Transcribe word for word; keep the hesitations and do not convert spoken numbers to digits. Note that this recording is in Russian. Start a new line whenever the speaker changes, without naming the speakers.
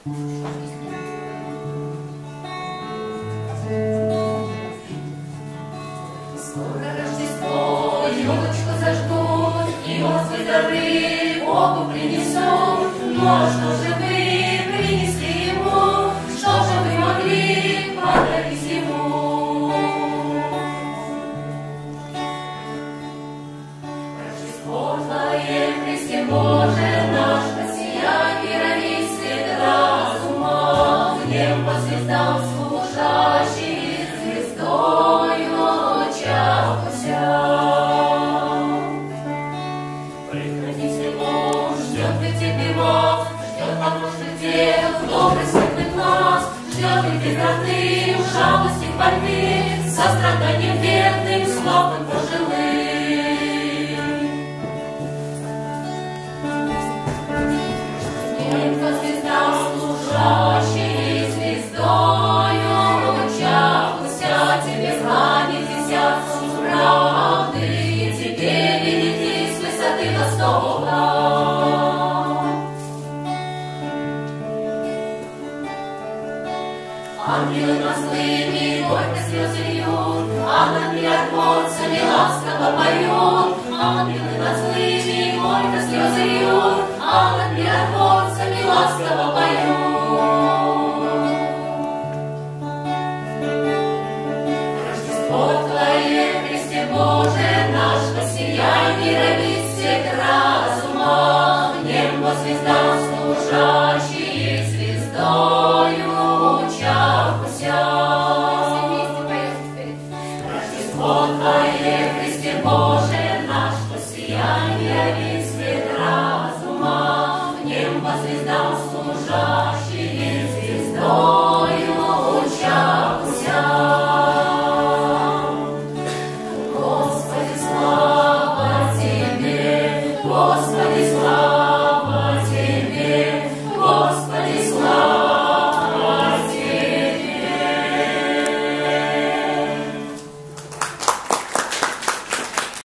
Скоро Рождество, елочку зажгут, и Господь дары Богу принесут. Ну а что же вы принесли Ему? Что же вы могли подарить Ему? Рождество Твое, Христе Боже наш, россия мировей свет разума, в небо звезда служащий, звездою чахуся. Прекратитель Бог ждет ведь тебе вас, ждет хороших дел, добрых светлых глаз, ждет ведь родным, жалости больных, состраданием бедным, слабым пожилым. Небо звезда служащий, звездою чахуся, тебе кланяйтесь сердцем правды, и тебе видите с высоты востока. Ангелы над злыми горько слезы льют, а над миротворцами ласково поют. Ангелы над злыми горько слезы льют, а над миротворцами ласково поют. Рождество Твое, Христе Боже наш, воссияй мировый свет разума, в небо звезда служащий, звездой